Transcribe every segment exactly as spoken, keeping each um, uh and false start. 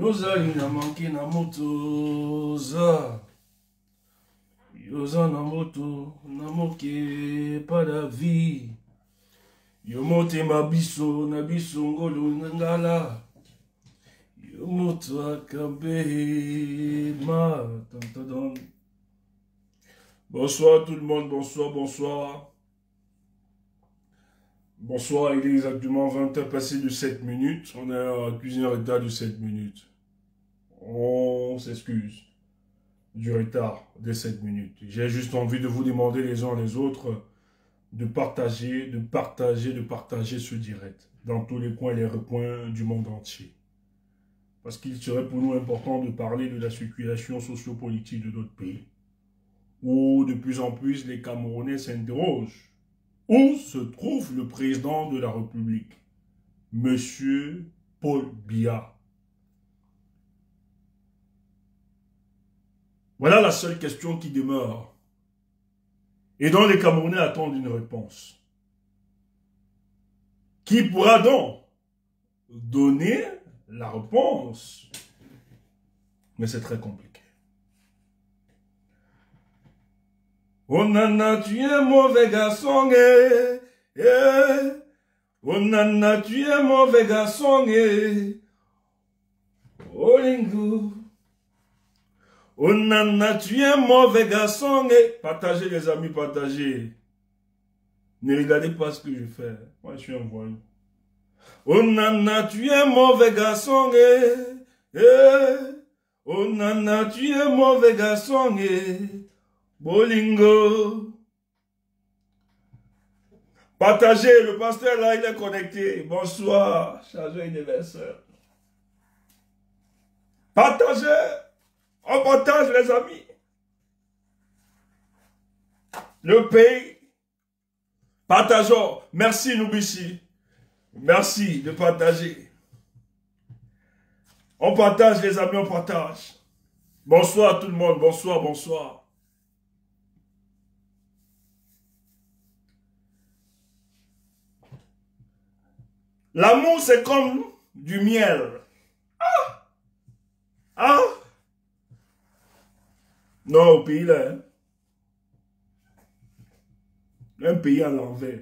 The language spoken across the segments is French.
Yozali na manke na moto za Yoza na moto na moke pas la vie Yomote ma biso na biso ngolo ngala Yomoto akabe ma tantadon. Bonsoir tout le monde, bonsoir, bonsoir. Bonsoir, il est exactement vingt heures passées de sept minutes. On est à cuisine en retard de sept minutes. On s'excuse du retard de sept minutes. J'ai juste envie de vous demander les uns les autres de partager, de partager, de partager ce direct dans tous les coins et les recoins du monde entier. Parce qu'il serait pour nous important de parler de la circulation sociopolitique de notre pays, où de plus en plus les Camerounais s'interrogent. Où se trouve le président de la République, Monsieur Paul Biya? Voilà la seule question qui demeure. Et dont les Camerounais attendent une réponse. Qui pourra donc donner la réponse? Mais c'est très compliqué. Oh nana, tu es un mauvais garçon, eh, eh. Oh nana, tu es un mauvais garçon, eh. Oh lingo. Oh nana, tu es un mauvais garçon, eh. Partagez les amis, partagez. Ne regardez pas ce que je fais. Moi, je suis un voyou. Oh nana, tu es un mauvais garçon, eh, eh. Oh nana, tu es un mauvais garçon, eh. Bolingo. Partagez, le pasteur là, il est connecté. Bonsoir, chargé anniversaire. Partagez. On partage les amis. Le pays. Partageons. Merci Noubissi. Merci de partager. On partage les amis, on partage. Bonsoir tout le monde, bonsoir, bonsoir. L'amour, c'est comme du miel. Ah! Ah! Non, au pays là. Hein? Un pays à l'envers.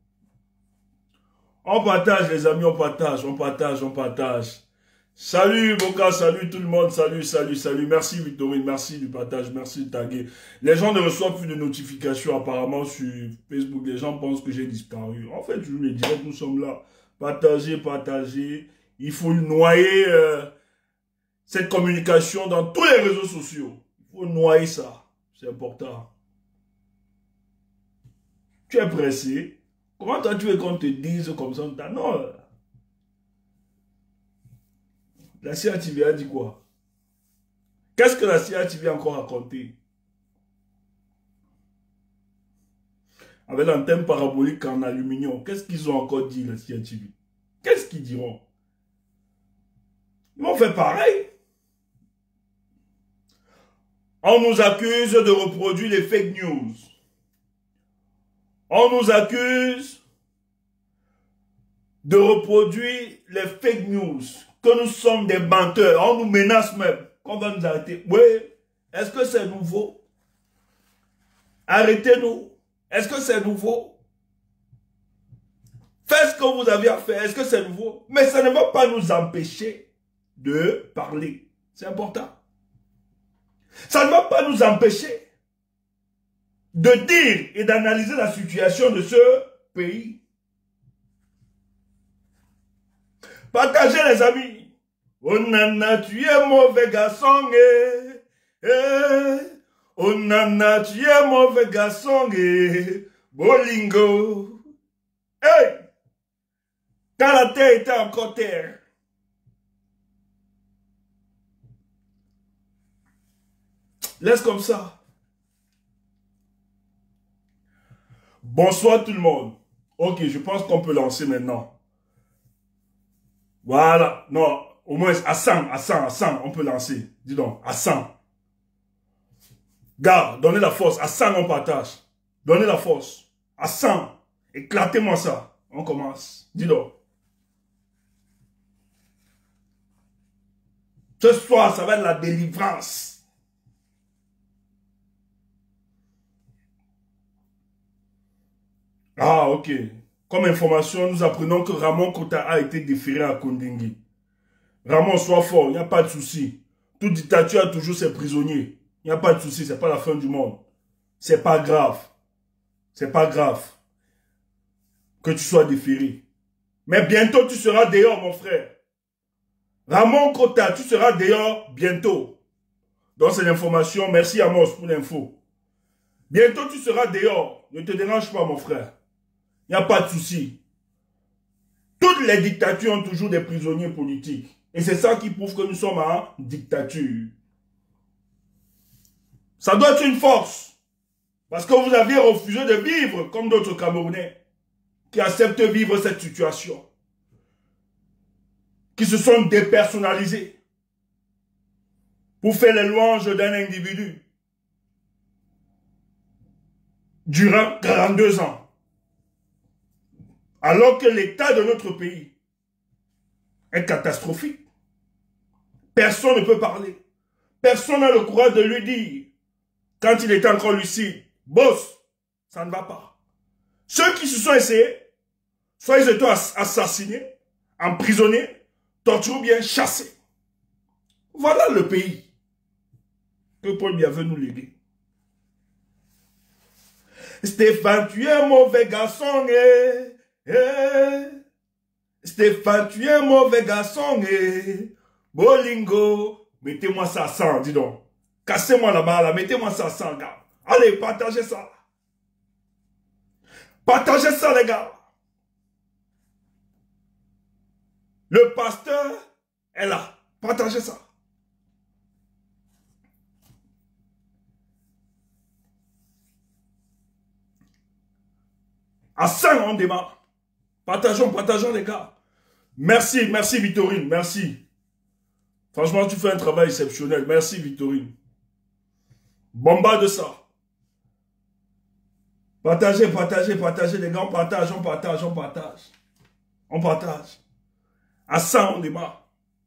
On partage, les amis, on partage, on partage, on partage. Salut, Boka, salut tout le monde, salut, salut, salut. Merci, Victorine, merci du partage, merci de taguer. Les gens ne reçoivent plus de notifications apparemment sur Facebook. Les gens pensent que j'ai disparu. En fait, je vous le dirais, nous sommes là. Partagez, partagez. Il faut noyer euh, cette communication dans tous les réseaux sociaux. Il faut noyer ça. C'est important. Tu es pressé. Comment toi tu veux qu'on te dise comme ça? Non. La C I A T V a dit quoi? Qu'est-ce que la C I A T V a encore raconté? Avec l'antenne parabolique en aluminium, qu'est-ce qu'ils ont encore dit, la C I A T V? Qu'est-ce qu'ils diront? Ils vont faire pareil. On nous accuse de reproduire les fake news. On nous accuse de reproduire les fake news. Que nous sommes des menteurs. On nous menace même. Qu'on va nous arrêter. Oui. Est-ce que c'est nouveau? Arrêtez-nous. Est-ce que c'est nouveau? Faites ce que vous avez à faire. Est-ce que c'est nouveau? Mais ça ne va pas nous empêcher de parler. C'est important. Ça ne va pas nous empêcher de dire et d'analyser la situation de ce pays. Partagez les amis. Oh nana, tu es mauvais garçon. Eh, eh. Oh nana, tu es mauvais garçon. Eh. Bolingo. Hey! Quand la terre était encore terre. Laisse comme ça. Bonsoir tout le monde. Ok, je pense qu'on peut lancer maintenant. Voilà. Non, au moins à cent, à cent, à cent, on peut lancer. Dis donc, à cent. Gars, donnez la force. À cent, on partage. Donnez la force. À cent. Éclatez-moi ça. On commence. Dis donc. Ce soir, ça va être la délivrance. Ah, ok. Comme information, nous apprenons que Ramon Kota a été déféré à Kondengui. Ramon, sois fort, il n'y a pas de souci. Toute dictature a toujours ses prisonniers. Il n'y a pas de souci, c'est pas la fin du monde. C'est pas grave. C'est pas grave que tu sois déféré. Mais bientôt, tu seras dehors, mon frère. Ramon Kota, tu seras dehors bientôt. Donc, c'est l'information. Merci, Amos, pour l'info. Bientôt, tu seras dehors. Ne te dérange pas, mon frère. Il n'y a pas de souci. Toutes les dictatures ont toujours des prisonniers politiques. Et c'est ça qui prouve que nous sommes en dictature. Ça doit être une force. Parce que vous aviez refusé de vivre comme d'autres Camerounais qui acceptent de vivre cette situation. Qui se sont dépersonnalisés pour faire les louanges d'un individu durant quarante-deux ans. Alors que l'état de notre pays est catastrophique. Personne ne peut parler. Personne n'a le courage de lui dire, quand il était encore lucide, boss, ça ne va pas. Ceux qui se sont essayés, soit ils étaient assassinés, emprisonnés, torturés ou bien chassés. Voilà le pays que Paul Biya veut nous léguer. Stéphane, tu es un mauvais garçon, eh, eh. Stéphane, tu es un mauvais garçon, eh. Bolingo, mettez-moi ça à cent, dis donc. Cassez-moi là-bas, là, mettez-moi ça à cent, gars. Allez, partagez ça. Partagez ça, les gars. Le pasteur est là. Partagez ça. À cent, on démarre. Partageons, partageons, les gars. Merci, merci, Victorine, merci. Franchement, tu fais un travail exceptionnel. Merci, Victorine. Bombarde ça. Partagez, partagez, partagez, les gars. On partage, on partage, on partage. On partage. À cent, on démarre.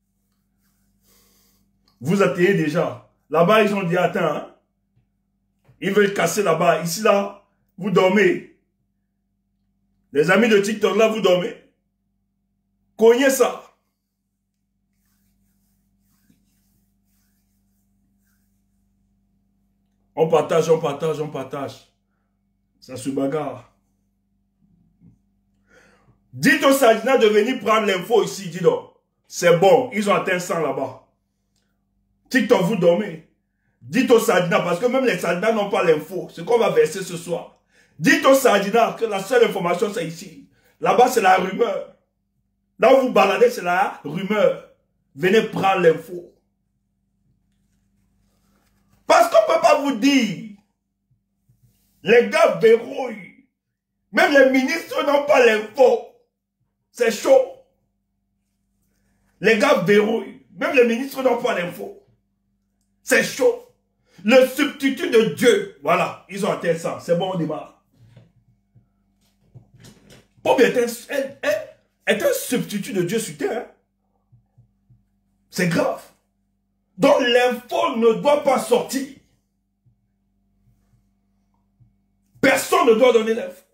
Vous atteignez déjà. Là-bas, ils ont dit, attends, hein? Ils veulent casser là-bas. Ici, là, vous dormez. Les amis de TikTok, là, vous dormez. Cognez ça. On partage, on partage, on partage. Ça se bagarre. Dites au Sadina de venir prendre l'info ici, dis donc. C'est bon, ils ont atteint cent là-bas. TikTok, vous dormez. Dites au Sadina, parce que même les Sadina n'ont pas l'info. Ce qu'on va verser ce soir. Dites au Sadina que la seule information, c'est ici. Là-bas, c'est la rumeur. Là où vous baladez, c'est la rumeur. Venez prendre l'info. Parce qu'on ne peut pas vous dire. Les gars verrouillent. Même les ministres n'ont pas l'info. C'est chaud. Les gars verrouillent. Même les ministres n'ont pas l'info. C'est chaud. Le substitut de Dieu. Voilà, ils ont atteint ça. C'est bon, on démarre. Paul Biya est, est, est, est un substitut de Dieu sur terre. C'est grave. Donc l'info ne doit pas sortir. Personne ne doit donner l'info.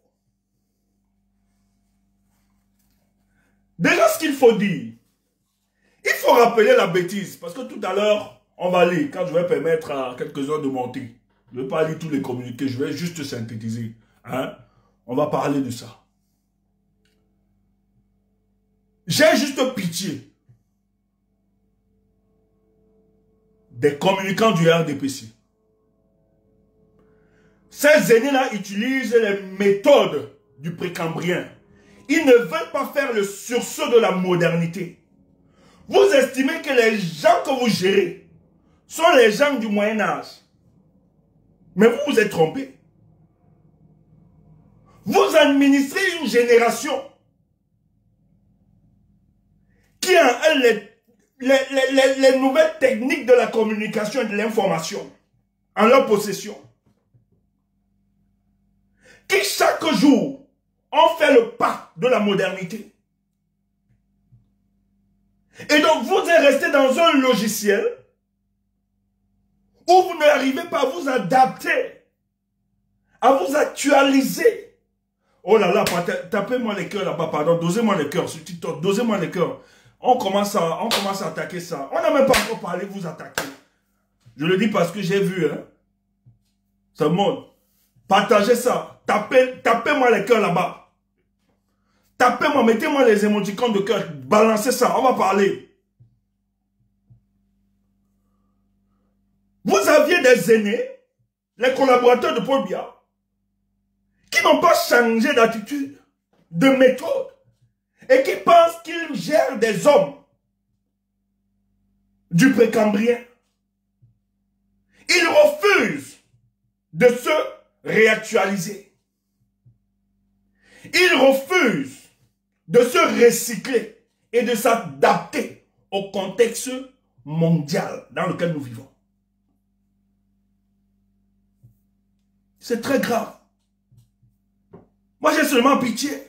Déjà, ce qu'il faut dire, il faut rappeler la bêtise. Parce que tout à l'heure, on va lire, quand je vais permettre à quelques-uns de monter. Je ne vais pas lire tous les communiqués, je vais juste synthétiser. Hein? On va parler de ça. J'ai juste pitié des communicants du R D P C. Ces aînés-là utilisent les méthodes du précambrien. Ils ne veulent pas faire le sursaut de la modernité. Vous estimez que les gens que vous gérez sont les gens du Moyen-Âge. Mais vous vous êtes trompés. Vous administrez une génération qui a les, les, les, les nouvelles techniques de la communication et de l'information en leur possession. Qui chaque jour ont fait le pas de la modernité. Et donc, vous êtes resté dans un logiciel où vous n'arrivez pas à vous adapter, à vous actualiser. Oh là là, tapez-moi les cœurs là-bas, pardon, dosez-moi les cœurs sur TikTok, dosez-moi les cœurs. On commence, à, on commence à attaquer ça. On n'a même pas encore parlé, vous attaquer. Je le dis parce que j'ai vu, hein. Ça monte. Partagez ça. Tapez, tapez-moi les cœurs là-bas. Tapez-moi, mettez-moi les émoticônes de cœur. Balancez ça, on va parler. Vous aviez des aînés, les collaborateurs de Paul Biya, qui n'ont pas changé d'attitude, de méthode, et qui pensent qu'ils gèrent des hommes du Précambrien. Ils refusent de se réactualiser. Ils refusent de se recycler et de s'adapter au contexte mondial dans lequel nous vivons. C'est très grave. Moi, j'ai seulement pitié.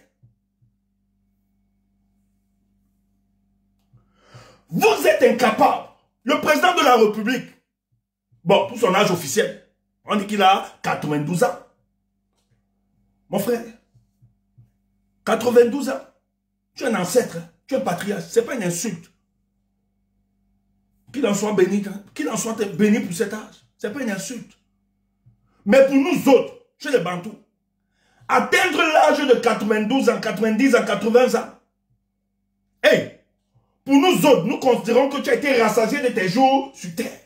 Vous êtes incapable. Le président de la République, bon, pour son âge officiel, on dit qu'il a quatre-vingt-douze ans. Mon frère, quatre-vingt-douze ans. Tu es un ancêtre, tu es un patriarche. Ce n'est pas une insulte. Qu'il en soit béni, qu'il en soit béni pour cet âge. Ce n'est pas une insulte. Mais pour nous autres, chez les Bantous, atteindre l'âge de quatre-vingt-douze ans, quatre-vingt-dix ans, quatre-vingts ans, hey, pour nous autres, nous considérons que tu as été rassasié de tes jours sur terre.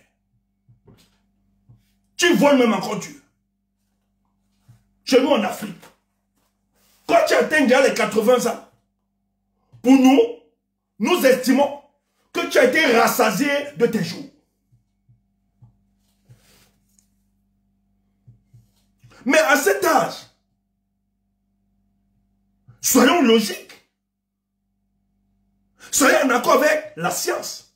Tu voles même encore Dieu. Chez nous en Afrique, quand tu atteins déjà les quatre-vingts ans, pour nous, nous estimons que tu as été rassasié de tes jours. Mais à cet âge, soyons logiques. Soyez en accord avec la science.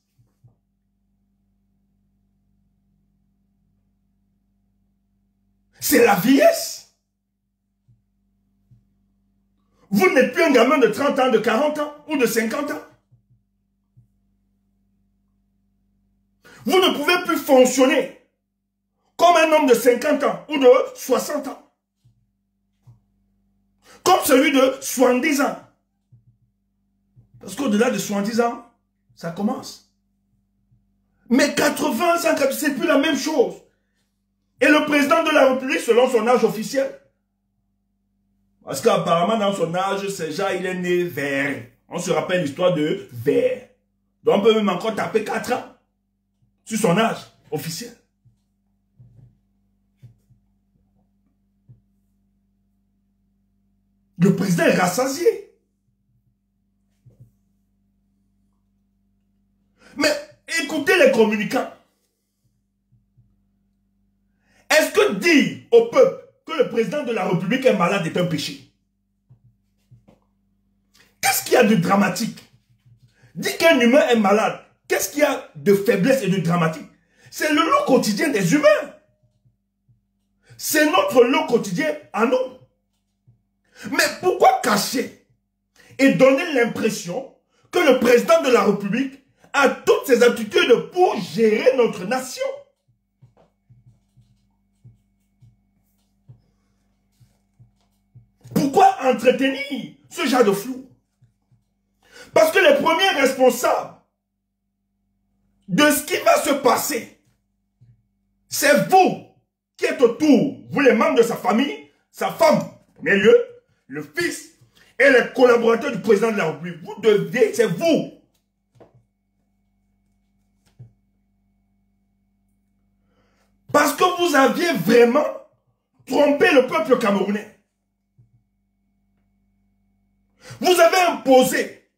C'est la vieillesse. Vous n'êtes plus un gamin de trente ans, de quarante ans ou de cinquante ans. Vous ne pouvez plus fonctionner comme un homme de cinquante ans ou de soixante ans. Comme celui de soixante-dix ans. Parce qu'au-delà de soixante-dix ans, ça commence. Mais quatre-vingts ans, c'est plus la même chose. Et le président de la République, selon son âge officiel, parce qu'apparemment, dans son âge, c'est déjà, il est né vers. On se rappelle l'histoire de vers. Donc, on peut même encore taper quatre ans sur son âge officiel. Le président est rassasié. Mais écoutez les communicants. Est-ce que dire au peuple que le président de la République est malade est un péché? Qu'est-ce qu'il y a de dramatique? Dire qu'un humain est malade, qu'est-ce qu'il y a de faiblesse et de dramatique? C'est le lot quotidien des humains. C'est notre lot quotidien à nous. Mais pourquoi cacher et donner l'impression que le président de la République a toutes ses aptitudes pour gérer notre nation? Pourquoi entretenir ce genre de flou? Parce que les premiers responsables de ce qui va se passer, c'est vous qui êtes autour, vous les membres de sa famille, sa femme, mais le, le fils et les collaborateurs du président de la République. Vous devez, c'est vous. Parce que vous aviez vraiment trompé le peuple camerounais. Vous avez imposé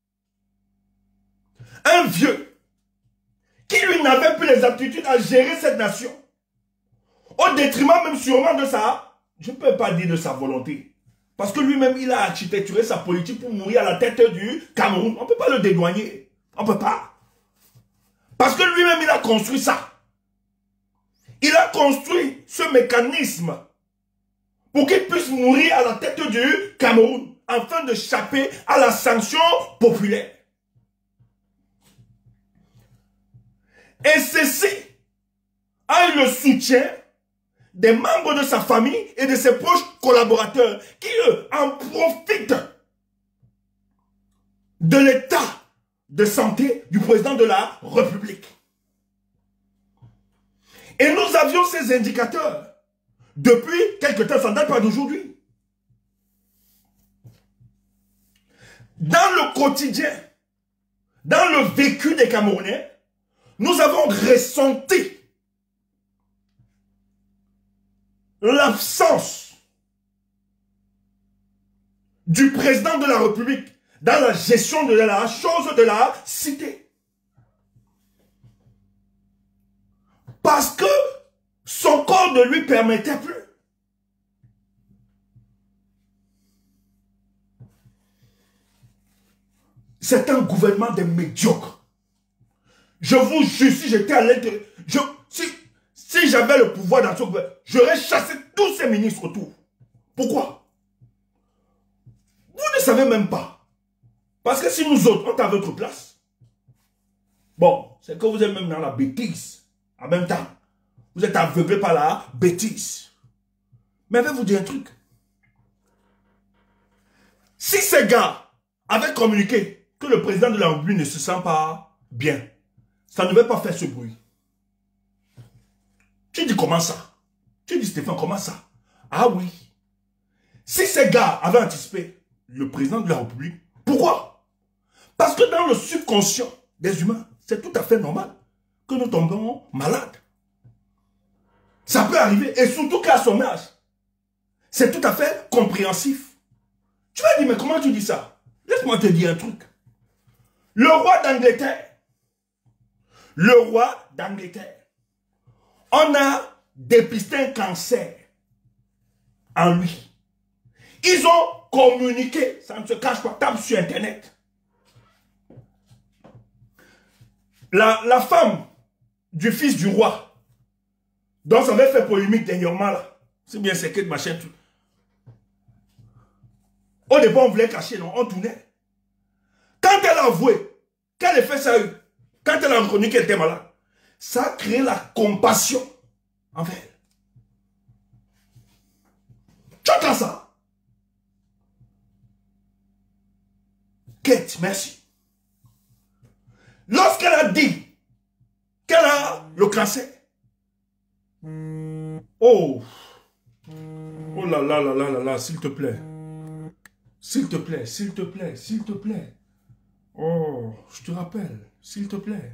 un vieux qui lui n'avait plus les aptitudes à gérer cette nation, au détriment même sûrement de sa, je ne peux pas dire de sa volonté, parce que lui-même il a architecturé sa politique pour mourir à la tête du Cameroun. On ne peut pas le dédouaner, on ne peut pas. Parce que lui-même il a construit ça. Il a construit ce mécanisme pour qu'il puisse mourir à la tête du Cameroun, afin d'échapper à la sanction populaire. Et ceci a eu le soutien des membres de sa famille et de ses proches collaborateurs qui, eux, en profitent de l'état de santé du président de la République. Et nous avions ces indicateurs depuis quelque temps, ça ne date pas d'aujourd'hui. Dans le quotidien, dans le vécu des Camerounais, nous avons ressenti l'absence du président de la République dans la gestion de la chose de la cité. Parce que son corps ne lui permettait plus. C'est un gouvernement des médiocres. Je vous jure, si j'étais à l'intérieur, si, si j'avais le pouvoir dans ce gouvernement, j'aurais chassé tous ces ministres autour. Pourquoi? Vous ne savez même pas. Parce que si nous autres, on est à votre place, bon, c'est que vous êtes même dans la bêtise. En même temps, vous êtes aveuglé par la bêtise. Mais je vais vous dire un truc. Si ces gars avaient communiqué que le président de la République ne se sent pas bien, ça ne devait pas faire ce bruit. Tu dis comment ça? Tu dis Stéphane, comment ça? Ah oui. Si ces gars avaient anticipé le président de la République, pourquoi? Parce que dans le subconscient des humains, c'est tout à fait normal que nous tombons malades. Ça peut arriver, et surtout qu'à son âge, c'est tout à fait compréhensif. Tu vas dire, mais comment tu dis ça? Laisse-moi te dire un truc. Le roi d'Angleterre, le roi d'Angleterre, on a dépisté un cancer en lui. Ils ont communiqué, ça ne se cache pas, tape sur Internet. La, la femme du fils du roi, dont ça avait fait polémique dernièrement là, c'est bien c'est que ma chaîne. Au départ, on voulait cacher, non, on tournait. Quand elle a avoué, quel effet ça a eu? Quand elle a reconnu qu'elle était malade, ça a créé la compassion envers elle. Tu entends ça? Kate, merci. Lorsqu'elle a dit qu'elle a le cancer, oh, oh là là là là là là, s'il te plaît, s'il te plaît, s'il te plaît, s'il te plaît, oh, je te rappelle, s'il te plaît.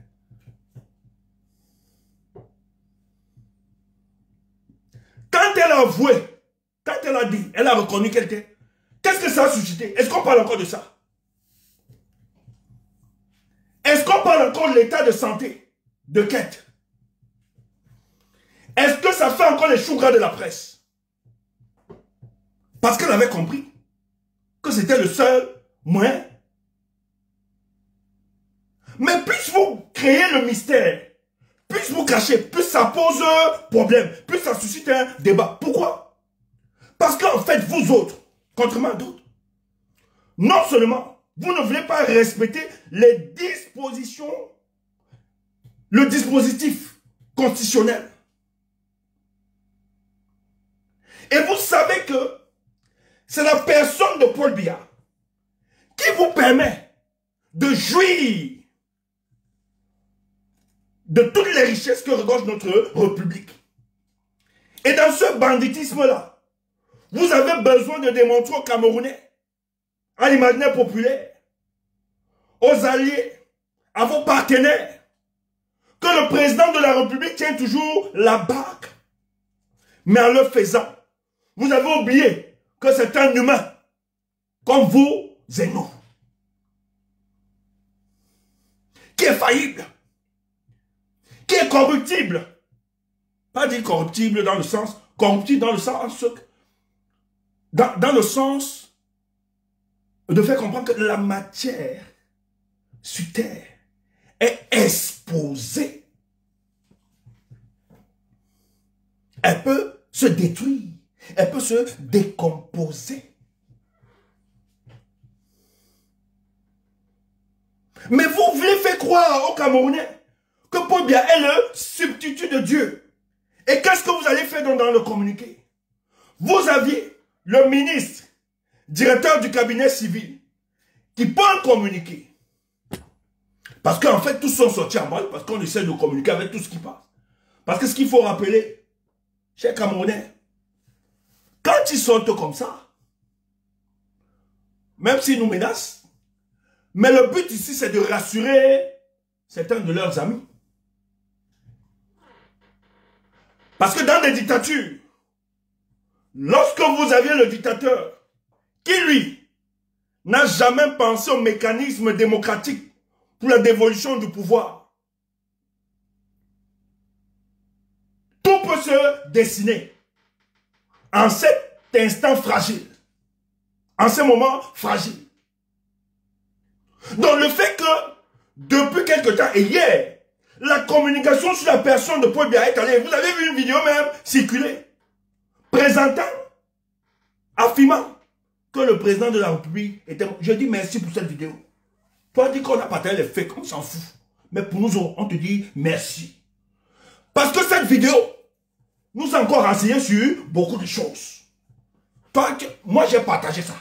Quand elle a avoué, quand elle a dit, elle a reconnu qu'elle était, qu'est-ce que ça a suscité? Est-ce qu'on parle encore de ça? Est-ce qu'on parle encore de l'état de santé de Kate? Est-ce que ça fait encore les choux gras de la presse? Parce qu'elle avait compris que c'était le seul moyen. Mais plus vous créez le mystère, plus vous cachez, plus ça pose problème, plus ça suscite un débat. Pourquoi? Parce qu'en fait, vous autres, contrairement à d'autres, non seulement vous ne voulez pas respecter les dispositions, le dispositif constitutionnel. Et vous savez que c'est la personne de Paul Biya qui vous permet de jouir de toutes les richesses que regorge notre République. Et dans ce banditisme-là, vous avez besoin de démontrer aux Camerounais, à l'imaginaire populaire, aux alliés, à vos partenaires, que le président de la République tient toujours la barque. Mais en le faisant, vous avez oublié que c'est un humain, comme vous et nous, qui est faillible, qui est corruptible. Pas dire corruptible dans le sens, corruptible dans le sens, dans, dans le sens de faire comprendre que la matière sur terre est exposée. Elle peut se détruire, elle peut se décomposer. Mais vous voulez faire croire aux Camerounais que que Paul Biya est le substitut de Dieu. Et qu'est-ce que vous allez faire dans, dans le communiqué? Vous aviez le ministre, directeur du cabinet civil, qui peut en communiquer. Parce qu'en fait, tous sont sortis en balle, parce qu'on essaie de communiquer avec tout ce qui passe. Parce que ce qu'il faut rappeler, chers Camerounais, quand ils sortent comme ça, même s'ils nous menacent, mais le but ici, c'est de rassurer certains de leurs amis. Parce que dans les dictatures, lorsque vous aviez le dictateur, qui lui, n'a jamais pensé au mécanisme démocratique pour la dévolution du pouvoir, tout peut se dessiner en cet instant fragile, en ce moment fragile. Donc le fait que, depuis quelque temps, et hier, la communication sur la personne de Paul Biya est allée, vous avez vu une vidéo même circuler, présentant, affirmant que le président de la République était... Je dis merci pour cette vidéo. Toi, dis qu'on a partagé les faits, on s'en fout. Mais pour nous, on te dit merci. Parce que cette vidéo nous a encore renseigné sur beaucoup de choses. Toi, tu... moi, j'ai partagé ça.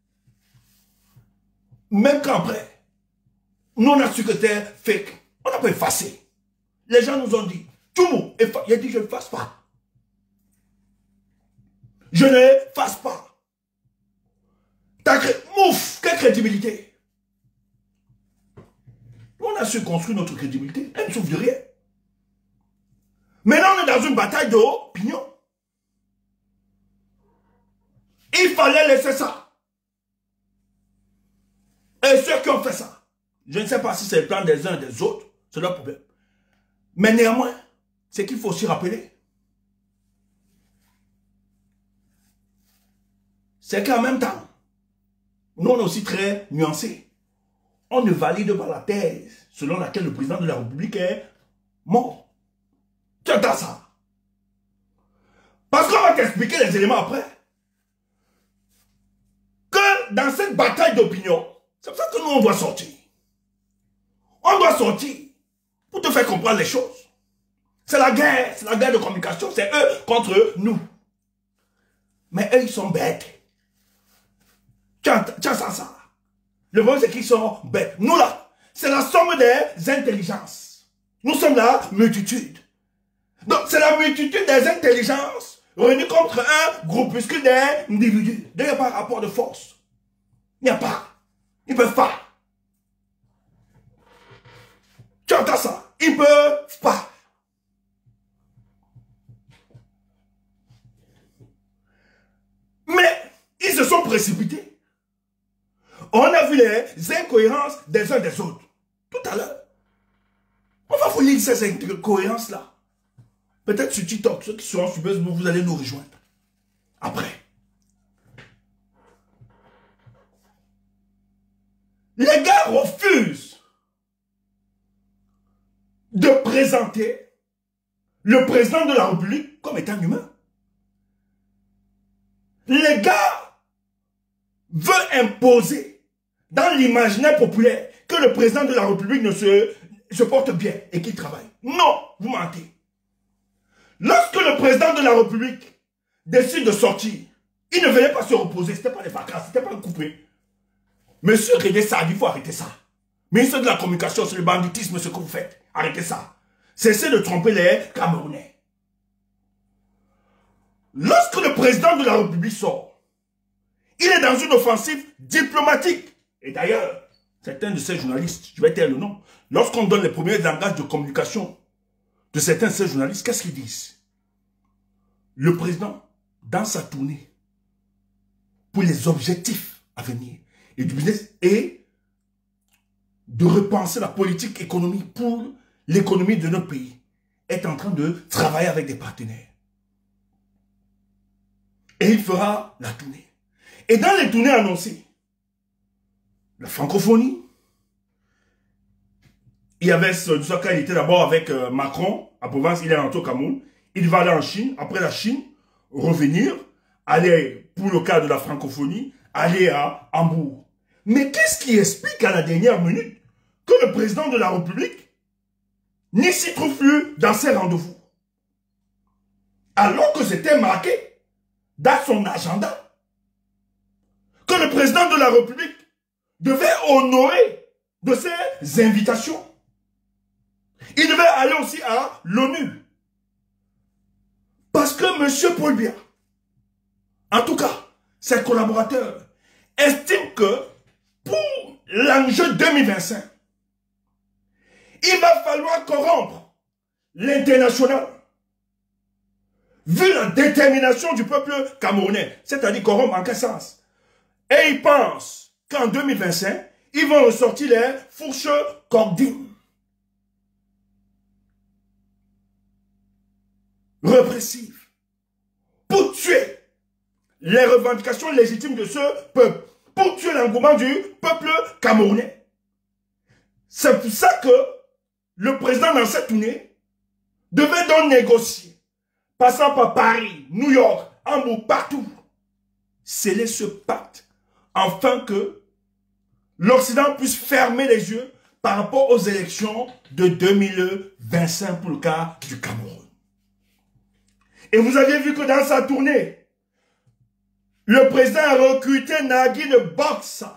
Même qu'après, nous, on a su que c'était fake. On n'a pas effacé. Les gens nous ont dit, tout le monde, il a dit, je ne fasse pas. Je ne fasse pas. T'as créé, mouf, quelle crédibilité. On a su construire notre crédibilité. Elle ne souffre de rien. Maintenant, on est dans une bataille d'opinion. Il fallait laisser ça. Et ceux qui ont fait ça, je ne sais pas si c'est le plan des uns et des autres, c'est leur problème. Mais néanmoins, c'est qu'il faut aussi rappeler, c'est qu'en même temps, nous on est aussi très nuancés. On ne valide pas la thèse selon laquelle le président de la République est mort. Tu entends ça? Parce qu'on va t'expliquer les éléments après. Que dans cette bataille d'opinion, c'est pour ça que nous on doit sortir. On doit sortir pour te faire comprendre les choses. C'est la guerre, c'est la guerre de communication, c'est eux contre nous. Mais eux, ils sont bêtes. Tu as ça, ça. Le problème, c'est qu'ils sont bêtes. Nous, là, c'est la somme des intelligences. Nous sommes la multitude. Donc, c'est la multitude des intelligences réunies contre un groupuscule d'individus. Il n'y a pas de rapport de force. Il n'y a pas. Ils ne peuvent pas. Tu entends ça? Ils ne peuvent pas. Mais, ils se sont précipités. On a vu les incohérences des uns des autres. Tout à l'heure. On va vous lire ces incohérences-là. Peut-être sur TikTok, ceux qui seront sur Facebook, vous allez nous rejoindre. Après. Les gars refusent de présenter le président de la République comme étant humain. Les gars veulent imposer dans l'imaginaire populaire que le président de la République ne se, se porte bien et qu'il travaille. Non, vous mentez. Lorsque le président de la République décide de sortir, il ne venait pas se reposer, ce n'était pas des vacances, ce n'était pas un coupé. Monsieur Rédé Saad, il faut arrêter ça. Ministre de la Communication, c'est le banditisme, ce que vous faites. Arrêtez ça. Cessez de tromper les Camerounais. Lorsque le président de la République sort, il est dans une offensive diplomatique. Et d'ailleurs, certains de ces journalistes, je vais taire le nom, lorsqu'on donne les premiers langages de communication de certains de ces journalistes, qu'est-ce qu'ils disent? Le président, dans sa tournée, pour les objectifs à venir, et du business, et de repenser la politique économique pour l'économie de notre pays, est en train de travailler avec des partenaires. Et il fera la tournée. Et dans les tournées annoncées, la francophonie, il y avait ce, ce cas, il était d'abord avec euh, Macron, à Provence, il est rentré au Cameroun, il va aller en Chine, après la Chine, revenir, aller, pour le cas de la francophonie, aller à Hambourg. Mais qu'est-ce qui explique à la dernière minute que le président de la République n'y s'y trouve plus dans ses rendez-vous. Alors que c'était marqué dans son agenda que le président de la République devait honorer de ses invitations. Il devait aller aussi à l'ONU. Parce que M. Paul Biya, en tout cas, ses collaborateurs, estiment que pour l'enjeu deux mille vingt-cinq, il va falloir corrompre l'international. Vu la détermination du peuple camerounais, c'est-à-dire corrompre en quel sens? Et ils pensent qu'en deux mille vingt-cinq, ils vont ressortir les fourches cordines. Répressives. Pour tuer les revendications légitimes de ce peuple. Pour tuer l'engouement du peuple camerounais. C'est pour ça que le président dans cette tournée devait donc négocier, passant par Paris, New York, Hambourg, partout, sceller ce pacte, afin que l'Occident puisse fermer les yeux par rapport aux élections de deux mille vingt-cinq pour le cas du Cameroun. Et vous avez vu que dans sa tournée, le président a recruté Nagui de Bokassa,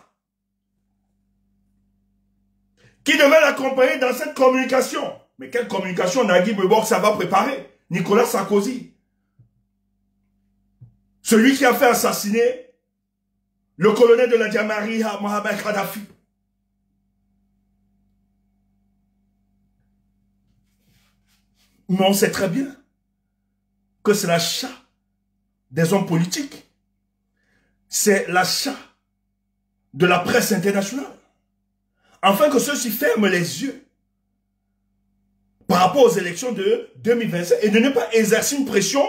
qui devait l'accompagner dans cette communication. Mais quelle communication Nagui de Bokassa va préparer? Nicolas Sarkozy. Celui qui a fait assassiner le colonel de la Jamaria, Mohamed Kadhafi. Mais on sait très bien que c'est l'achat des hommes politiques. C'est l'achat de la presse internationale. Afin que ceux-ci ferment les yeux par rapport aux élections de deux mille vingt-cinq et de ne pas exercer une pression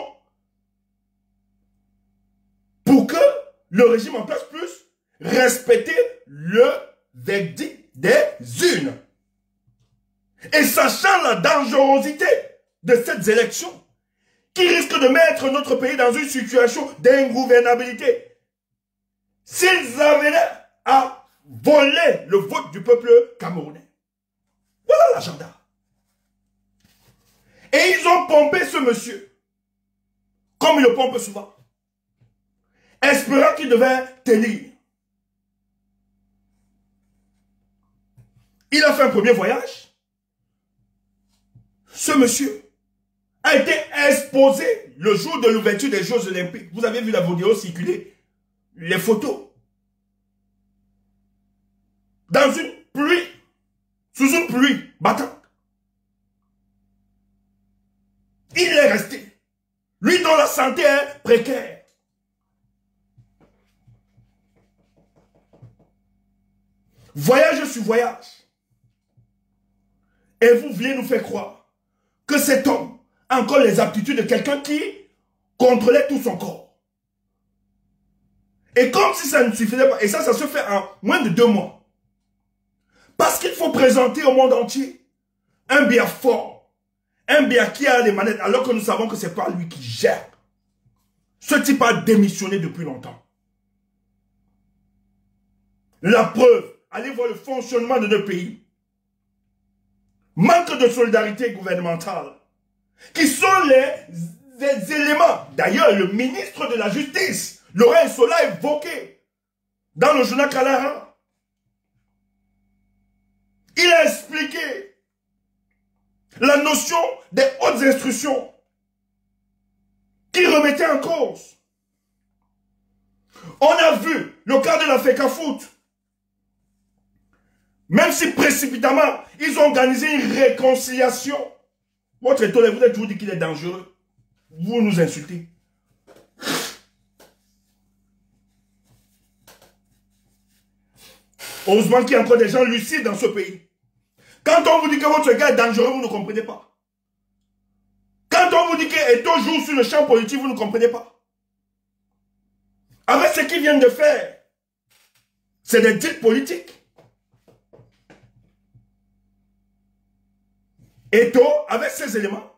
pour que le régime en place puisse respecter le verdict des urnes. Et sachant la dangerosité de ces élections qui risquent de mettre notre pays dans une situation d'ingouvernabilité, s'ils avaient à voler le vote du peuple camerounais. Voilà l'agenda. Et ils ont pompé ce monsieur, comme ils le pompent souvent, espérant qu'il devait tenir. Il a fait un premier voyage. Ce monsieur a été exposé le jour de l'ouverture des Jeux Olympiques. Vous avez vu la vidéo circuler, les photos. Dans une pluie, sous une pluie battante. Il est resté. Lui dont la santé est précaire. Voyage sur voyage. Et vous voulez nous faire croire que cet homme a encore les aptitudes de quelqu'un qui contrôlait tout son corps. Et comme si ça ne suffisait pas, et ça, ça se fait en moins de deux mois. Parce qu'il faut présenter au monde entier un Biya fort, un Biya qui a les manettes, alors que nous savons que ce n'est pas lui qui gère. Ce type a démissionné depuis longtemps. La preuve, allez voir le fonctionnement de notre pays. Manque de solidarité gouvernementale, qui sont les, les éléments. D'ailleurs, le ministre de la Justice, Laurent Sola, a évoqué dans le journal Kalara. Il a expliqué la notion des hautes instructions qui remettaient en cause. On a vu le cas de la FECAFOOT. Même si précipitamment, ils ont organisé une réconciliation. Votre étoile, vous avez toujours dit qu'il est dangereux. Vous nous insultez. Heureusement qu'il y a encore des gens lucides dans ce pays. Quand on vous dit que votre gars est dangereux, vous ne comprenez pas. Quand on vous dit qu'Eto joue sur le champ politique, vous ne comprenez pas. Avec ce qu'ils viennent de faire, c'est des deals politiques. Eto, avec ces éléments,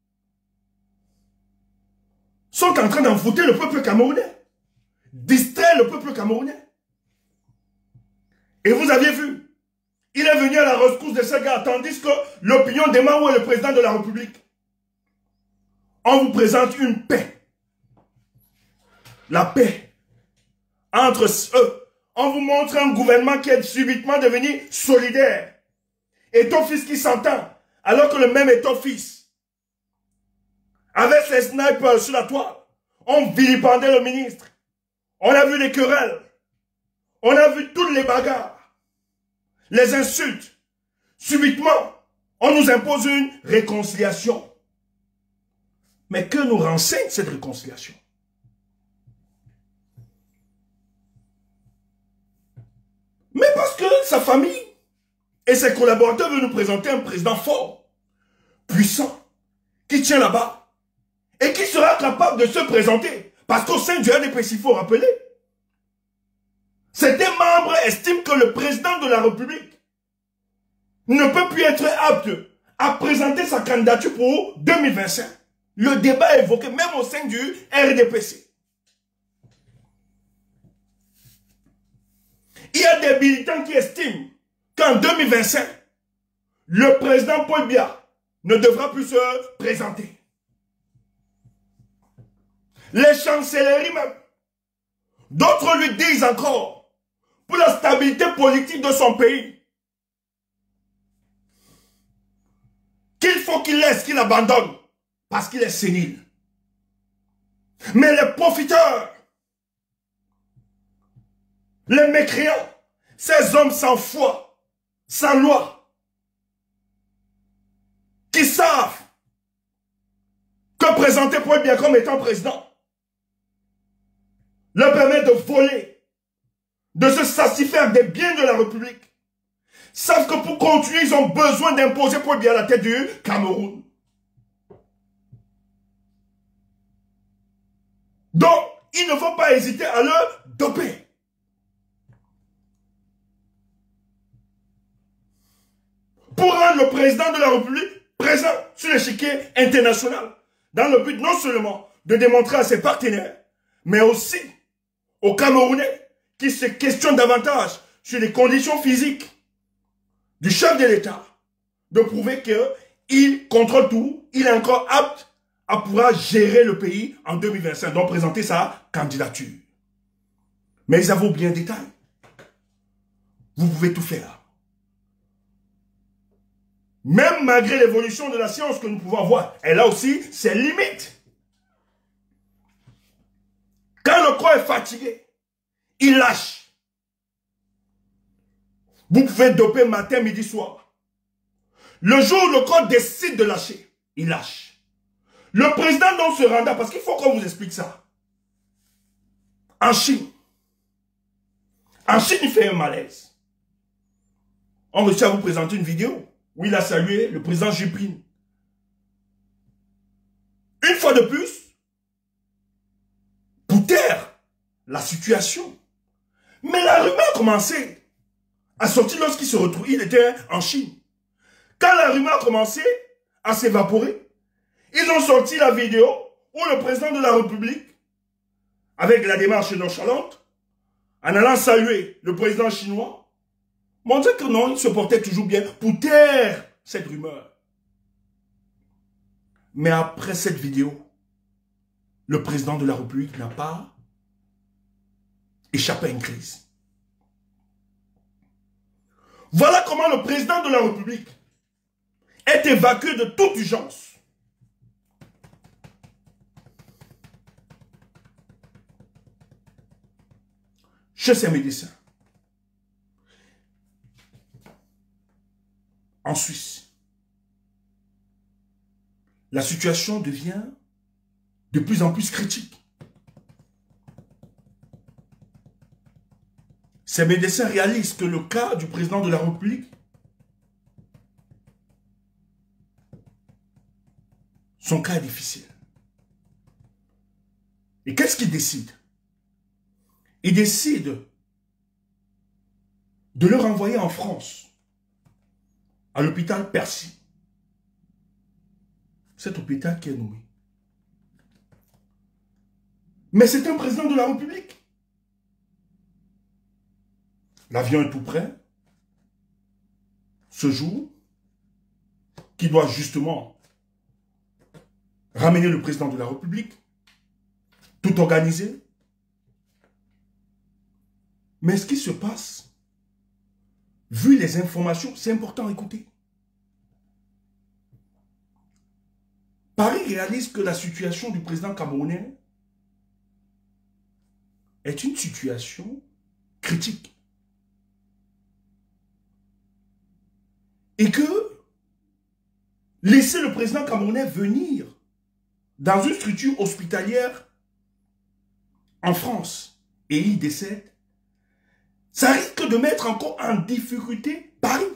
sont en train d'envoûter le peuple camerounais. Distraire le peuple camerounais. Et vous aviez vu, Il est venu à la rescousse de ces gars, tandis que l'opinion dément où est le président de la République. On vous présente une paix. La paix entre eux. On vous montre un gouvernement qui est subitement devenu solidaire. Et ton fils qui s'entend, alors que le même est ton fils. Avec ses snipers sur la toile, on vilipendait le ministre. On a vu les querelles. On a vu toutes les bagarres. Les insultes. Subitement, on nous impose une réconciliation. Mais que nous renseigne cette réconciliation? Mais parce que sa famille et ses collaborateurs veulent nous présenter un président fort, puissant, qui tient là-bas et qui sera capable de se présenter. Parce qu'au sein du R D P, il faut rappeler, certains membres estiment que le président de la République ne peut plus être apte à présenter sa candidature pour deux mille vingt-cinq. Le débat est évoqué même au sein du R D P C. Il y a des militants qui estiment qu'en deux mille vingt-cinq, le président Paul Biya ne devra plus se présenter. Les chancelleries même. D'autres lui disent encore, pour la stabilité politique de son pays, qu'il faut qu'il laisse, qu'il abandonne, parce qu'il est sénile. Mais les profiteurs, les mécréants, ces hommes sans foi, sans loi, qui savent que présenter Paul Biya comme étant président leur permet de voler, de se satisfaire des biens de la République, savent que pour continuer, ils ont besoin d'imposer Paul Biya à la tête du Cameroun. Donc, il ne faut pas hésiter à le doper. Pour rendre le président de la République présent sur l'échiquier international, dans le but non seulement de démontrer à ses partenaires, mais aussi aux Camerounais qui se questionnent davantage sur les conditions physiques du chef de l'État, de prouver qu'il contrôle tout, il est encore apte à pouvoir gérer le pays en deux mille vingt-cinq, donc présenter sa candidature. Mais ils avaient oublié un détail. Vous pouvez tout faire. Même malgré l'évolution de la science que nous pouvons avoir, elle a aussi ses limites. Quand le corps est fatigué, il lâche. Vous pouvez doper matin, midi, soir. Le jour où le corps décide de lâcher, il lâche. Le président donc se rendra, parce qu'il faut qu'on vous explique ça. En Chine, en Chine, il fait un malaise. On réussit à vous présenter une vidéo où il a salué le président Xi Jinping. Une fois de plus, pour taire la situation. Mais la rumeur a commencé à sortir lorsqu'il se retrouve. Il était en Chine. Quand la rumeur a commencé à s'évaporer, ils ont sorti la vidéo où le président de la République, avec la démarche nonchalante, en allant saluer le président chinois, montrait que non, il se portait toujours bien pour taire cette rumeur. Mais après cette vidéo, le président de la République n'a pas échappé à une crise. Voilà comment le président de la République est évacué de toute urgence. Chez ses médecins. En Suisse. La situation devient de plus en plus critique. Ces médecins réalisent que le cas du président de la République, son cas est difficile. Et qu'est-ce qu'ils décident? Ils décident de le renvoyer en France, à l'hôpital Percy. Cet hôpital qui est nommé. Mais c'est un président de la République. L'avion est tout prêt. ce jour qui doit justement ramener le président de la République, tout organiser. Mais ce qui se passe, vu les informations, c'est important à écouter. Paris réalise que la situation du président camerounais est une situation critique. Et que laisser le président camerounais venir dans une structure hospitalière en France et il décède, ça risque de mettre encore en difficulté Paris,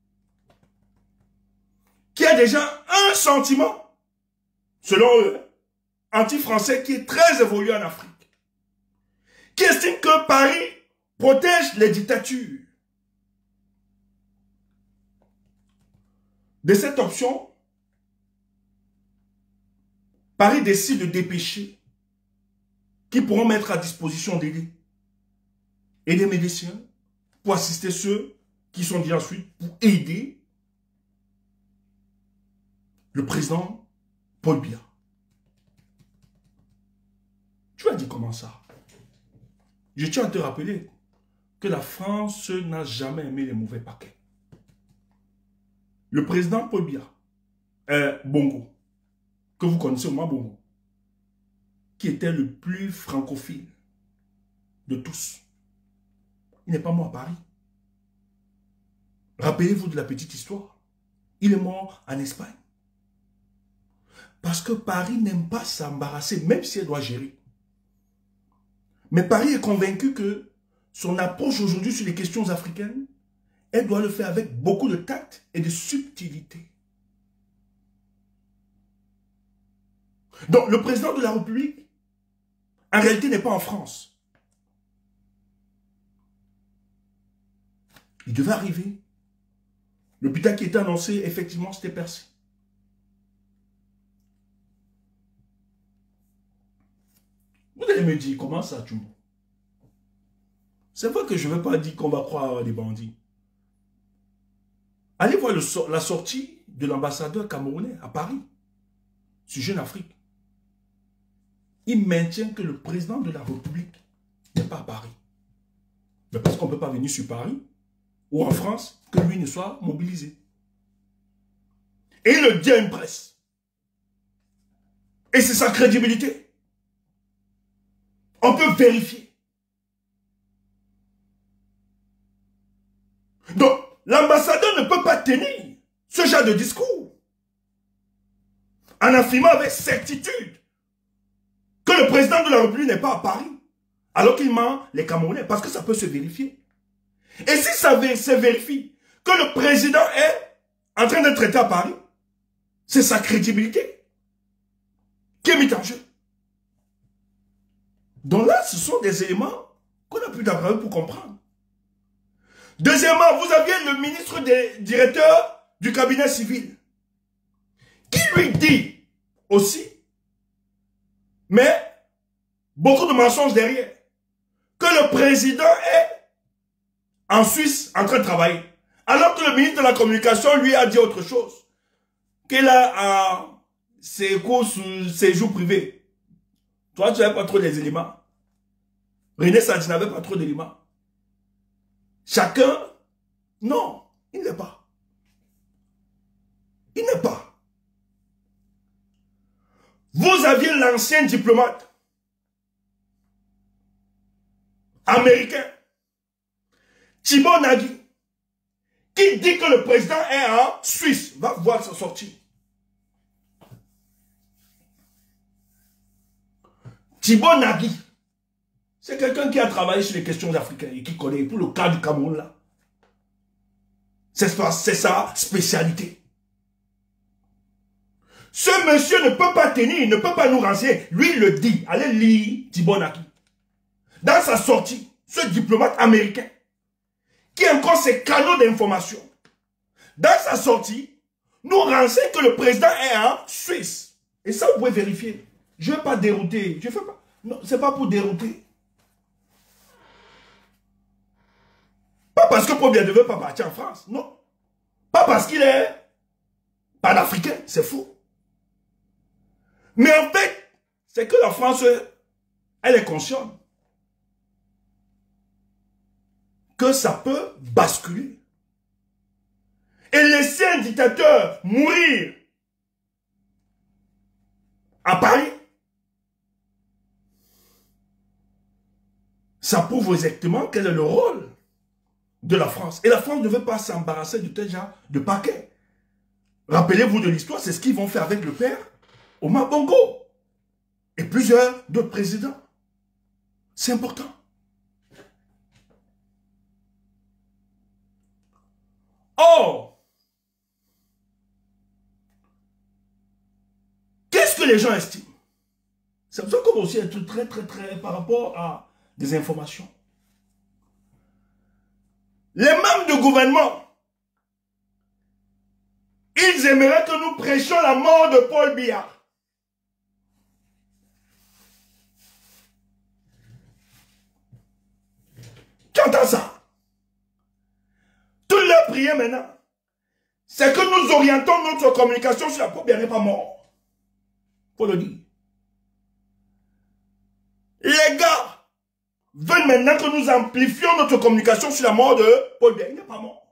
qui a déjà un sentiment, selon eux, anti-français qui est très évolué en Afrique, qui estime que Paris protège les dictatures. De cette option, Paris décide de dépêcher qui pourront mettre à disposition des lits et des médecins pour assister ceux qui sont dit ensuite pour aider le président Paul Biya. Tu vas dire comment ça? Je tiens à te rappeler que la France n'a jamais aimé les mauvais paquets. Le président Paul Biya, euh, Bongo, que vous connaissez au moins Bongo, qui était le plus francophile de tous. Il n'est pas mort à Paris. Rappelez-vous de la petite histoire. Il est mort en Espagne. Parce que Paris n'aime pas s'embarrasser, même si elle doit gérer. Mais Paris est convaincu que son approche aujourd'hui sur les questions africaines, elle doit le faire avec beaucoup de tact et de subtilité. Donc, le président de la République, en réalité, n'est pas en France. Il devait arriver. L'hôpital qui était annoncé, effectivement, c'était percé. Vous allez me dire, comment ça, Tchumbo? C'est vrai que je ne veux pas dire qu'on va croire les bandits. Allez voir le, la sortie de l'ambassadeur camerounais à Paris, sur Jeune Afrique. Il maintient que le président de la République n'est pas à Paris. Mais parce qu'on ne peut pas venir sur Paris ou en France, que lui ne soit mobilisé. Et il le dit à une presse. Et c'est sa crédibilité. On peut vérifier. Donc, l'ambassadeur ne peut pas tenir ce genre de discours en affirmant avec certitude que le président de la République n'est pas à Paris, alors qu'il ment les Camerounais, parce que ça peut se vérifier. Et si ça se vérifie que le président est en train d'être traité à Paris, c'est sa crédibilité qui est mise en jeu. Donc là, ce sont des éléments qu'on a pu d'apprendre pour comprendre. Deuxièmement, vous aviez le ministre des directeurs du cabinet civil qui lui dit aussi, mais beaucoup de mensonges derrière, que le président est en Suisse en train de travailler. Alors que le ministre de la Communication lui a dit autre chose. Qu'il a euh, ses courses, ses jours privés. Toi, tu n'avais pas trop des éléments. René Sadi n'avait pas trop d'éléments. Chacun, non, il n'est pas. Il n'est pas. Vous aviez l'ancien diplomate américain, Thibault Nagui, qui dit que le président est en Suisse, va voir sa sortie. Thibault Nagui, c'est quelqu'un qui a travaillé sur les questions africaines et qui connaît pour le cas du Cameroun là. C'est sa spécialité. Ce monsieur ne peut pas tenir, il ne peut pas nous renseigner. Lui, il le dit. Allez lire Thibault Nagui. Dans sa sortie, ce diplomate américain, qui a encore ses canaux d'information, dans sa sortie, nous renseigne que le président est en Suisse. Et ça, vous pouvez vérifier. Je ne veux pas dérouter. Je fais pas. Non, c'est pas pour dérouter. Pas parce que Paul Biya ne veut pas partir en France. Non. Pas parce qu'il est panafricain, c'est faux. Mais en fait, c'est que la France, elle est consciente que ça peut basculer. Et laisser un dictateur mourir à Paris, ça prouve exactement quel est le rôle de la France. Et la France ne veut pas s'embarrasser de tel genre de paquet. Rappelez-vous de l'histoire, c'est ce qu'ils vont faire avec le père Omar Bongo et plusieurs d'autres présidents. C'est important. Or, qu'est-ce que les gens estiment? C'est pour ça qu'on va aussi être très, très, très par rapport à des informations. Les membres du gouvernement, ils aimeraient que nous prêchions la mort de Paul Biya. Tu entends ça? Toute leur prière maintenant, c'est que nous orientons notre communication sur la Paul Biya n'est pas mort. Faut le dire. Les gars veulent maintenant que nous amplifions notre communication sur la mort de Paul Biya. Il n'est pas mort.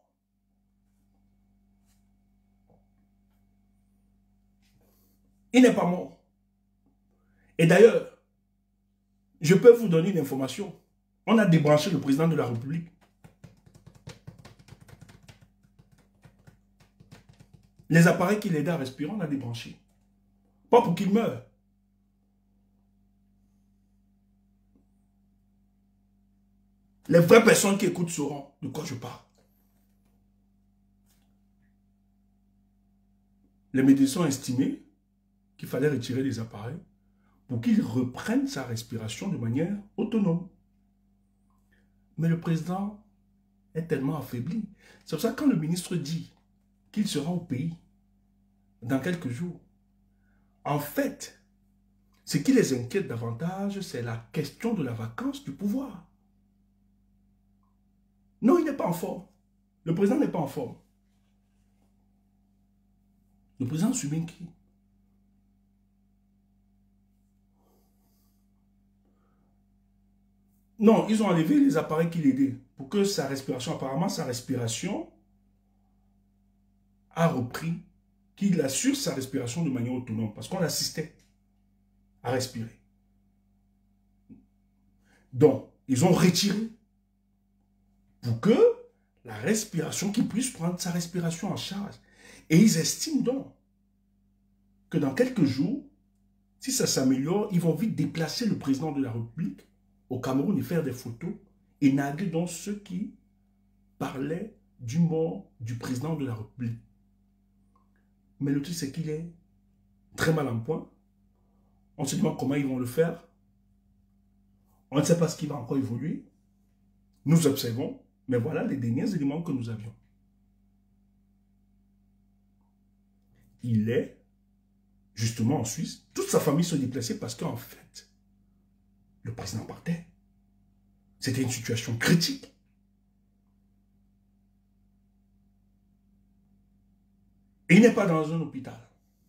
Il n'est pas mort. Et d'ailleurs, je peux vous donner une information. On a débranché le président de la République. Les appareils qui l'aidaient à respirer, on a débranché. Pas pour qu'il meure. Les vraies personnes qui écoutent sauront de quoi je parle. Les médecins ont estimé qu'il fallait retirer les appareils pour qu'il reprenne sa respiration de manière autonome. Mais le président est tellement affaibli. C'est pour ça que quand le ministre dit qu'il sera au pays dans quelques jours, en fait, ce qui les inquiète davantage, c'est la question de la vacance du pouvoir. Non, il n'est pas en forme. Le président n'est pas en forme. Le président Suminki. Non, ils ont enlevé les appareils qui l'aidaient pour que sa respiration, apparemment sa respiration a repris, qu'il assure sa respiration de manière autonome parce qu'on l'assistait à respirer. Donc, ils ont retiré pour que la respiration, qu'il puisse prendre sa respiration en charge. Et ils estiment donc que dans quelques jours, si ça s'améliore, ils vont vite déplacer le président de la République au Cameroun et faire des photos et narguer donc ceux qui parlaient du mort du président de la République. Mais le truc, c'est qu'il est très mal en point. On se demande comment ils vont le faire. On ne sait pas ce qui va encore évoluer. Nous observons, mais voilà les derniers éléments que nous avions. Il est justement en Suisse. Toute sa famille se déplaçait parce qu'en fait, le président partait. C'était une situation critique. Et il n'est pas dans un hôpital.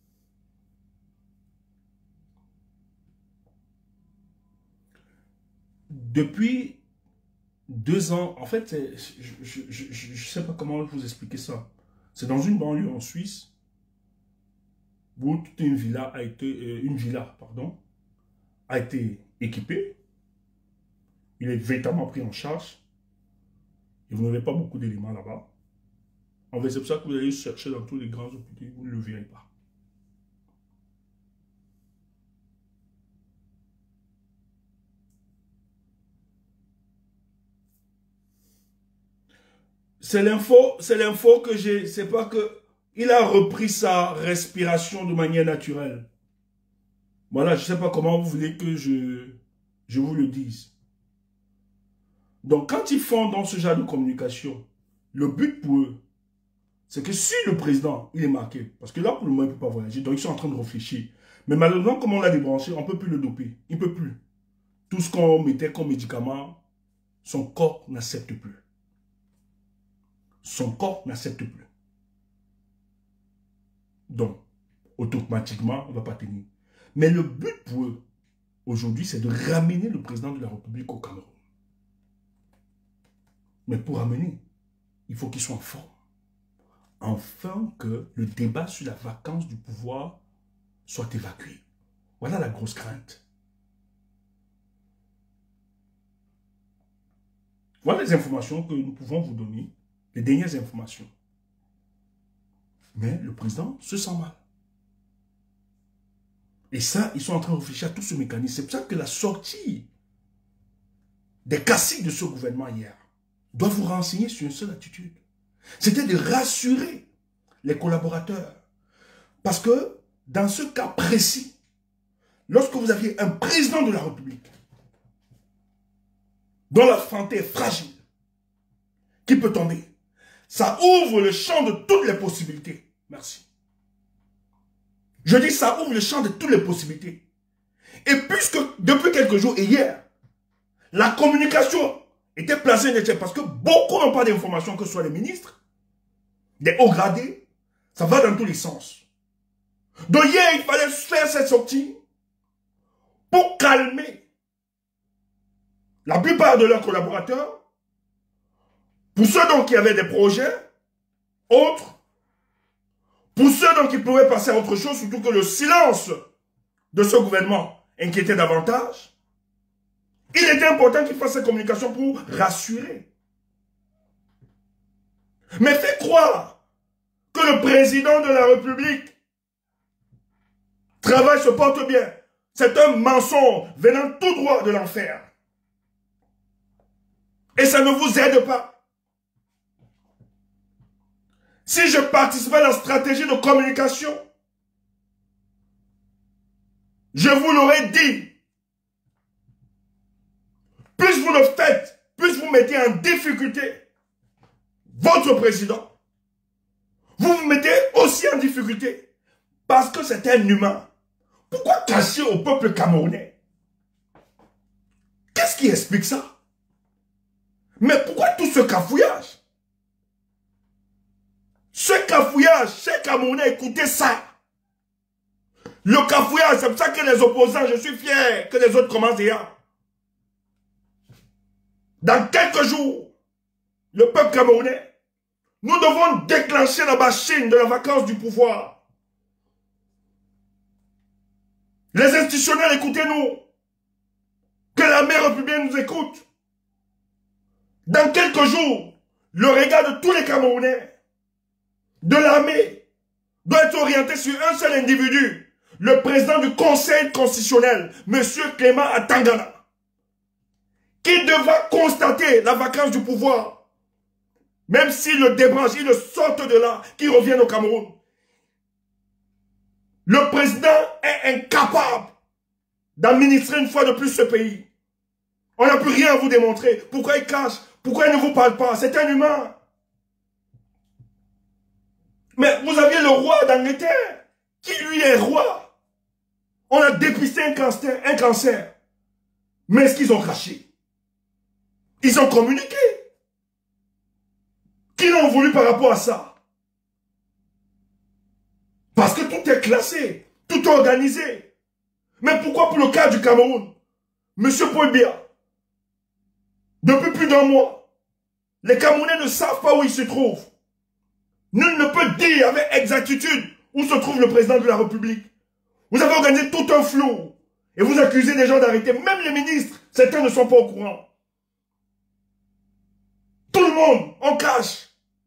Depuis deux ans, en fait, je ne sais pas comment vous expliquer ça. C'est dans une banlieue en Suisse où toute une villa a été, euh, une villa, pardon, a été équipée. Il est véritablement pris en charge. Et vous n'avez pas beaucoup d'éléments là-bas. En fait, c'est pour ça que vous allez chercher dans tous les grands hôpitaux, vous ne le verrez pas. C'est l'info, c'est l'info que j'ai. C'est pas que il a repris sa respiration de manière naturelle. Voilà, je ne sais pas comment vous voulez que je, je vous le dise. Donc, quand ils font dans ce genre de communication, le but pour eux, c'est que si le président, il est marqué, parce que là, pour le moment, il ne peut pas voyager, donc ils sont en train de réfléchir. Mais malheureusement, comme on l'a débranché, on ne peut plus le doper. Il ne peut plus. Tout ce qu'on mettait comme médicament, son corps n'accepte plus. Son corps n'accepte plus. Donc, automatiquement, on ne va pas tenir. Mais le but pour eux, aujourd'hui, c'est de ramener le président de la République au Cameroun. Mais pour ramener, il faut qu'il soit en forme. Afin que le débat sur la vacance du pouvoir soit évacué. Voilà la grosse crainte. Voilà les informations que nous pouvons vous donner, les dernières informations. Mais le président se sent mal. Et ça, ils sont en train de réfléchir à tout ce mécanisme. C'est pour ça que la sortie des caciques de ce gouvernement hier doit vous renseigner sur une seule attitude. C'était de rassurer les collaborateurs. Parce que dans ce cas précis, lorsque vous aviez un président de la République dont la santé est fragile, qui peut tomber, ça ouvre le champ de toutes les possibilités. Merci. Je dis ça ouvre le champ de toutes les possibilités. Et puisque depuis quelques jours et hier, la communication était placée parce que beaucoup n'ont pas d'informations, que ce soit les ministres, des hauts gradés, ça va dans tous les sens. Donc hier, il fallait faire cette sortie pour calmer la plupart de leurs collaborateurs, pour ceux donc qui avaient des projets, autres, pour ceux donc qui pouvaient passer à autre chose, surtout que le silence de ce gouvernement inquiétait davantage, il était important qu'il fasse cette communication pour rassurer. Mais fait croire que le président de la République travaille, se porte bien. C'est un mensonge venant tout droit de l'enfer. Et ça ne vous aide pas. Si je participais à la stratégie de communication, je vous l'aurais dit. Plus vous le faites, plus vous mettez en difficulté votre président. Vous vous mettez aussi en difficulté parce que c'est un humain. Pourquoi cacher au peuple camerounais? Qu'est-ce qui explique ça? Mais pourquoi tout ce cafouillage? Ce cafouillage, ces Camerounais, écoutez ça. Le cafouillage, c'est pour ça que les opposants, je suis fier que les autres commencent déjà. Dans quelques jours, le peuple camerounais, nous devons déclencher la machine de la vacance du pouvoir. Les institutionnels, écoutez-nous. Que la mère républicaine nous écoute. Dans quelques jours, le regard de tous les Camerounais, de l'armée, doit être orienté sur un seul individu, le président du Conseil constitutionnel, M. Clément Atangana, qui devra constater la vacance du pouvoir, même s'il le débranche, il le sorte de là, qu'il revienne au Cameroun. Le président est incapable d'administrer une fois de plus ce pays. On n'a plus rien à vous démontrer. Pourquoi il cache? Pourquoi il ne vous parle pas? C'est un humain. Mais vous aviez le roi d'Angleterre, qui lui est roi. On a dépisté un cancer, un cancer. Mais est-ce qu'ils ont caché? Ils ont communiqué. Qui l'ont voulu par rapport à ça? Parce que tout est classé, tout est organisé. Mais pourquoi pour le cas du Cameroun? Monsieur Paul Biya, depuis plus d'un mois, les Camerounais ne savent pas où ils se trouvent. Nul ne peut dire avec exactitude où se trouve le président de la République. Vous avez organisé tout un flou. Et vous accusez des gens d'arrêter. Même les ministres, certains ne sont pas au courant. Tout le monde, on cache.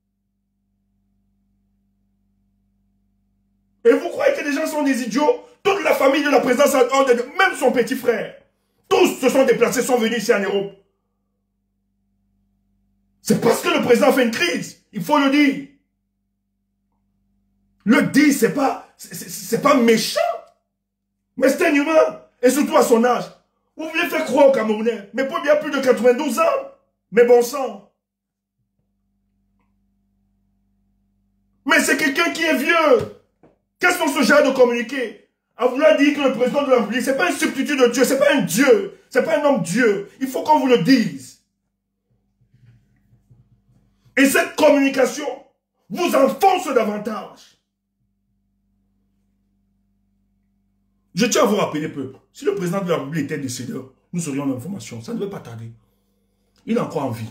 Et vous croyez que les gens sont des idiots? Toute la famille de la présidence, même son petit frère, tous se sont déplacés, sont venus ici en Europe. C'est parce que le président fait une crise. Il faut le dire. Le dire, c'est pas, c'est pas méchant. Mais c'est un humain. Et surtout à son âge. Vous voulez faire croire aux Camerounais. Mais pour bien plus de quatre-vingt-douze ans. Mais bon sang. Mais c'est quelqu'un qui est vieux. Qu'est-ce qu'on se gère de communiquer? À vouloir dire que le président de la République, c'est pas une substitut de Dieu. C'est pas un Dieu. C'est pas un homme Dieu. Il faut qu'on vous le dise. Et cette communication vous enfonce davantage. Je tiens à vous rappeler, peuple, si le président de la République était décédé, nous aurions l'information. Ça ne devait pas tarder. Il est encore en vie.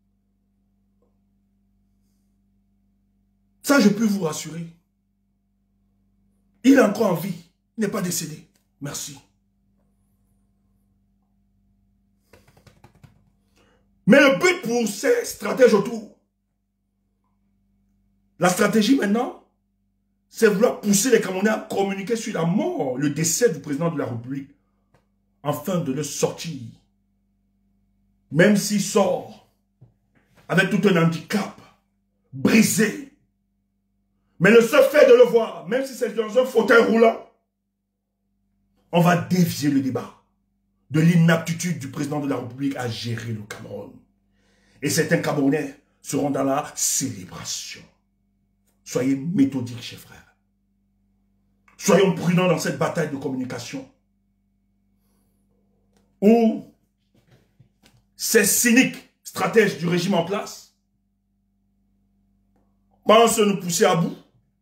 Ça, je peux vous rassurer. Il est encore en vie. Il n'est pas décédé. Merci. Mais le but pour ces stratèges autour, la stratégie maintenant, c'est vouloir pousser les Camerounais à communiquer sur la mort, le décès du président de la République, afin de le sortir. Même s'il sort avec tout un handicap, brisé. Mais le seul fait de le voir, même si c'est dans un fauteuil roulant, on va dévier le débat de l'inaptitude du président de la République à gérer le Cameroun. Et certains Camerounais seront dans la célébration. Soyez méthodiques, chers frères. Soyons prudents dans cette bataille de communication. Où ces cyniques stratèges du régime en place pensent nous pousser à bout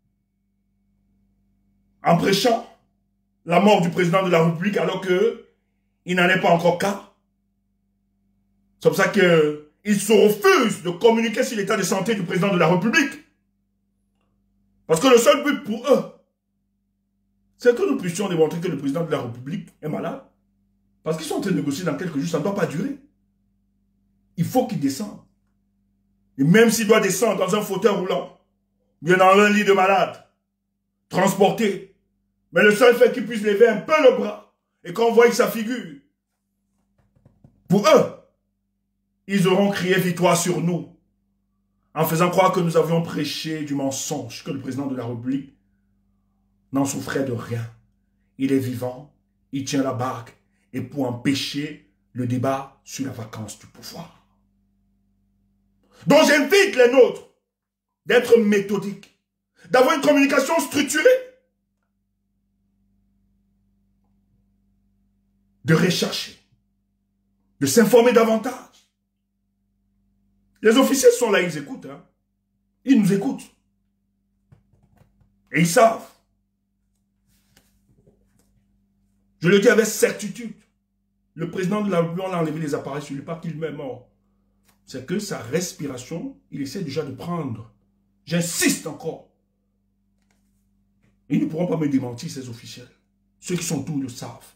en prêchant la mort du président de la République alors qu'il n'en est pas encore cas. C'est pour ça qu'ils se refusent de communiquer sur l'état de santé du président de la République. Parce que le seul but pour eux, c'est que nous puissions démontrer que le président de la République est malade. Parce qu'ils sont en train de négocier dans quelques jours, ça ne doit pas durer. Il faut qu'il descende. Et même s'il doit descendre dans un fauteuil roulant, bien dans un lit de malade, transporté, mais le seul fait qu'il puisse lever un peu le bras et qu'on voie sa figure, pour eux, ils auront crié victoire sur nous, en faisant croire que nous avions prêché du mensonge, que le président de la République n'en souffrait de rien. Il est vivant, il tient la barque, et pour empêcher le débat sur la vacance du pouvoir. Donc j'invite les nôtres d'être méthodiques, d'avoir une communication structurée, de rechercher, de s'informer davantage. Les officiers sont là, ils écoutent. Hein. Ils nous écoutent. Et ils savent. Je le dis avec certitude. Le président de la République, on a enlevé les appareils sur lui, pas qu'il est mort. C'est que sa respiration, il essaie déjà de prendre. J'insiste encore. Ils ne pourront pas me démentir, ces officiels. Ceux qui sont tous le savent.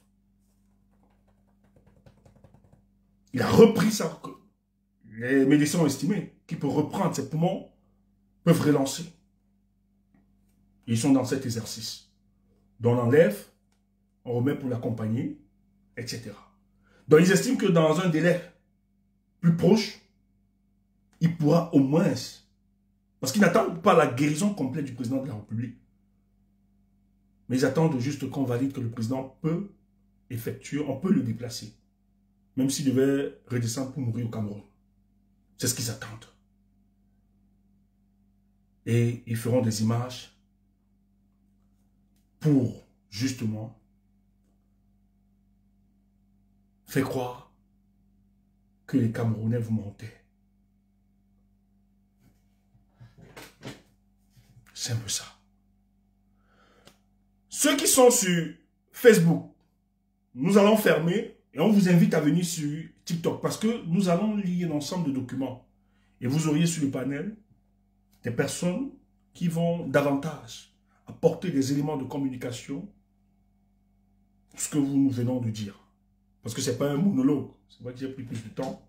Il a repris ça. Les médecins ont estimé qu'il peut reprendre ses poumons, peuvent relancer. Ils sont dans cet exercice. Donc on enlève, on remet pour l'accompagner, et cetera. Donc ils estiment que dans un délai plus proche, il pourra au moins, parce qu'ils n'attendent pas la guérison complète du président de la République, mais ils attendent juste qu'on valide que le président peut effectuer, on peut le déplacer, même s'il devait redescendre pour mourir au Cameroun. C'est ce qu'ils attendent. Et ils feront des images pour, justement, faire croire que les Camerounais vous montaient. C'est un peu ça. Ceux qui sont sur Facebook, nous allons fermer et on vous invite à venir sur TikTok parce que nous allons lire l'ensemble de documents. Et vous auriez sur le panel des personnes qui vont davantage apporter des éléments de communication pour ce que vous nous venons de dire. Parce que ce n'est pas un monologue. Ça va dire plus plus de temps.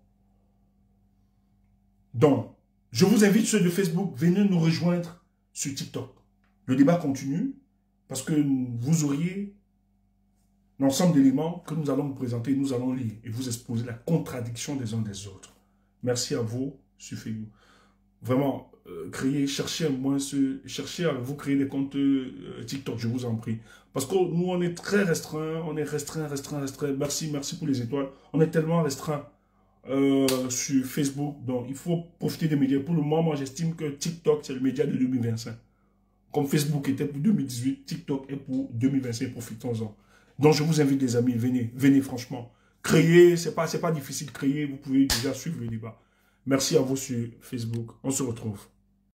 Donc, je vous invite ceux de Facebook, venez nous rejoindre sur TikTok. Le débat continue parce que vous auriez l'ensemble d'éléments que nous allons vous présenter, nous allons lire et vous exposer la contradiction des uns des autres. Merci à vous sur Facebook. Vraiment, euh, créez, cherchez moins ce, cherchez à vous créer des comptes euh, TikTok, je vous en prie. Parce que nous, on est très restreint, on est restreint, restreint, restreint. Merci, merci pour les étoiles. On est tellement restreint euh, sur Facebook, donc il faut profiter des médias. Pour le moment, moi, j'estime que TikTok, c'est le média de deux mille vingt-cinq. Comme Facebook était pour deux mille dix-huit, TikTok est pour deux mille vingt-cinq, profitons-en. Donc, je vous invite, les amis, venez, venez, franchement. Créez, c'est pas, c'est pas difficile de créer, vous pouvez déjà suivre le débat. Merci à vous sur Facebook, on se retrouve.